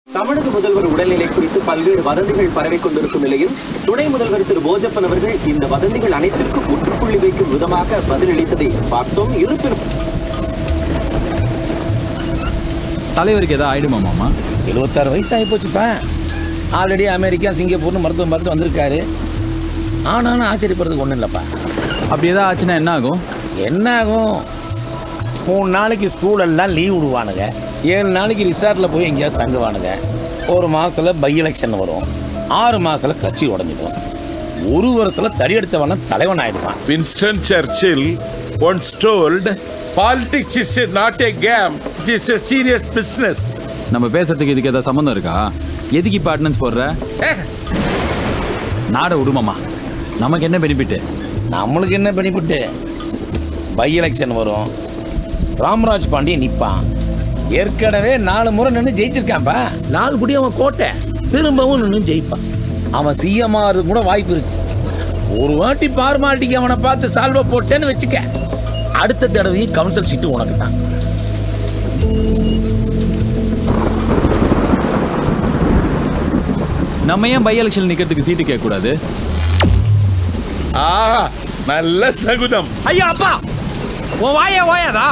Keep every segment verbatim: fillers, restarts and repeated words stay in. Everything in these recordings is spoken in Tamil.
தமிழக முதல்வர் உடல்நிலை குறித்து பல்வேறு வதந்திகள் பரவிக் கொண்டிருக்கும் நிலையில் துணை முதல்வர் திரு போஜப்பன் அவர்கள் இந்த வதந்திகள் அனைத்திற்கும் முற்றுப்புள்ளி வைக்கும் விதமாக பதிலளித்ததை பார்த்தோம். இருப்பினும் தலைவருக்கு ஏதாவது ஆயிடுமா மாமா? எழுபத்தாறு வயசு ஆகி போச்சுப்பா. ஆல்ரெடி அமெரிக்கா சிங்கப்பூர்னு மருத்துவம் மருத்துவம் வந்திருக்காரு. ஆனாலும் ஆச்சரியப்படுறதுக்கு ஒன்றும் இல்லைப்பா. அப்படி ஏதாவது ஆச்சுன்னா என்ன ஆகும்? என்ன ஆகும்? மூணு நாளைக்கு ஸ்கூலெல்லாம் லீவ் விடுவானுங்க, ஏழு நாளைக்கு ரிசார்ட்டில் போய் எங்கேயாவது தங்குவானுங்க. ஒரு மாதத்தில் பை எலெக்ஷன் வரும், ஆறு மாதத்தில் கட்சி உடஞ்சிடும், ஒரு வருஷத்தில் தடியெடுத்தவன தலைவன் ஆயிடுவான். Winston Churchill once told, politics is not a game, it is a serious business. நம்ம பேசுறதுக்கு இதுக்கு ஏதாவது சம்மந்தம் இருக்கா? எதுக்கு இப்போ அட்டனன்ஸ் போடுற? நாட விடுமாமா, நமக்கு என்ன பெனிஃபிட்டு? நம்மளுக்கு என்ன பெனிஃபிட்டு? பை எலெக்ஷன் வரும், ராமராஜ் பாண்டியன் நிற்பான். ஏற்கனவே நாலு முறை நின்று ஜெயிச்சிருக்கான்ப்பா. நாலு குடி அவன் கோட்டை, திரும்பவும் நின்று ஜெயிப்பான். அவன் சிஎம் ஆகிறதுக்கு கூட வாய்ப்பு இருக்கு. ஒரு வாட்டி பார்மாலிட்டிக்கு அவனை பார்த்து சால்வ போட்டேன்னு வச்சுக்க, அடுத்த தடவையும் கவுன்சில் சீட்டு உனக்கு தான். நம்ம ஏன் பை எலெக்ஷன் நிக்கிறதுக்கு சீட்டு கேட்க கூடாது? ஆஹா, நல்ல சகுனம். ஐயா அப்பா, உன் வாயே ஓயாதா?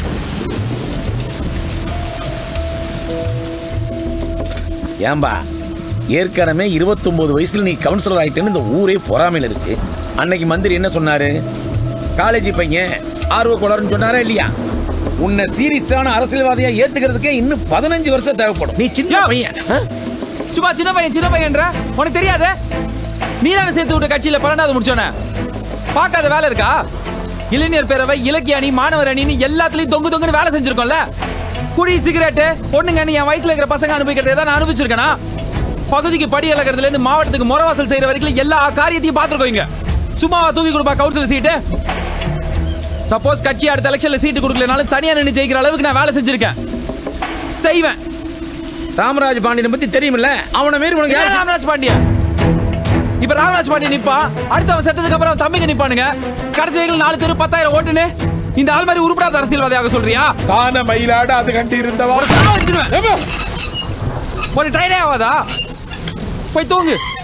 ஏன்பா, ஏற்கனவே இருபத்தொன்பது வயசுல நீ கவுன்சிலர் ஆயிட்டேன்னு இந்த ஊரே பொறாமையில் இருக்கு. அன்னைக்கு மந்திரி என்ன சொன்னாரு? காலேஜ் பையன் ஆர்வ கோளாறுன்னு சொன்னாரா இல்லையா? உன்னை சீரியஸான அரசியல்வாதியா ஏத்துக்கிறதுக்கே இன்னும் பதினஞ்சு வருஷம் தேவைப்படும். நீ சின்ன பையன். சும்மா சின்ன பையன் சின்ன பையன்ற உனக்கு தெரியாது? நீ தானே சேர்த்து விட்ட கட்சியில பன்னெண்டாவது முடிச்சோன. பார்க்காத வேலை இருக்கா? இளைஞர் பேரவை, இலக்கிய அணி, மாணவர் அணின்னு எல்லாத்துலயும் தொங்கு தொங்குன்னு வேலை செஞ்சிருக்கோம்ல. குடி, சிகரெட்டு, பொண்ணுங்க என் வயசுல இருக்கிற பசங்க அனுபவிக்கிறத நான் அனுபவிச்சிருக்கேனா? பகுதிக்கு படி இழக்கிறதுல இருந்து மாவட்டத்துக்கு முறவாசல் செய்யற வரைக்கும் எல்லா காரியத்தையும் பார்த்துருக்கோங்க. சும்மாவா தூக்கி கொடுப்பா கவுன்சிலர் சீட்டு? சப்போஸ் கட்சி அடுத்த எலெக்ஷன்ல சீட்டு கொடுக்கலனாலும் தனியா நின்று ஜெயிக்கிற அளவுக்கு நான் வேலை செஞ்சிருக்கேன், செய்வேன். ராமராஜ் பாண்டியனை பத்தி தெரியுமில்ல? அவனை மாரி உனக்கு யார்? ராமராஜ் பாண்டியன். இப்ப ராமராஜ் பாண்டியன் நிப்பா, அடுத்து அவன் செத்ததுக்கு அப்புறம் தம்பிங்க நிப்பானுங்க. கடைசி வரைக்கும் நாலு தெரு பத்தாயிரம் ஓட்டுன்னு இந்த ஆள் மாதிரி உருப்படாத அரசியல்வாதியாக சொல்றியா? கான மயிலாட அது கண்டி இருந்தவா ஒரு ட்ரைனே ஆகாதா? போய் தூங்கு.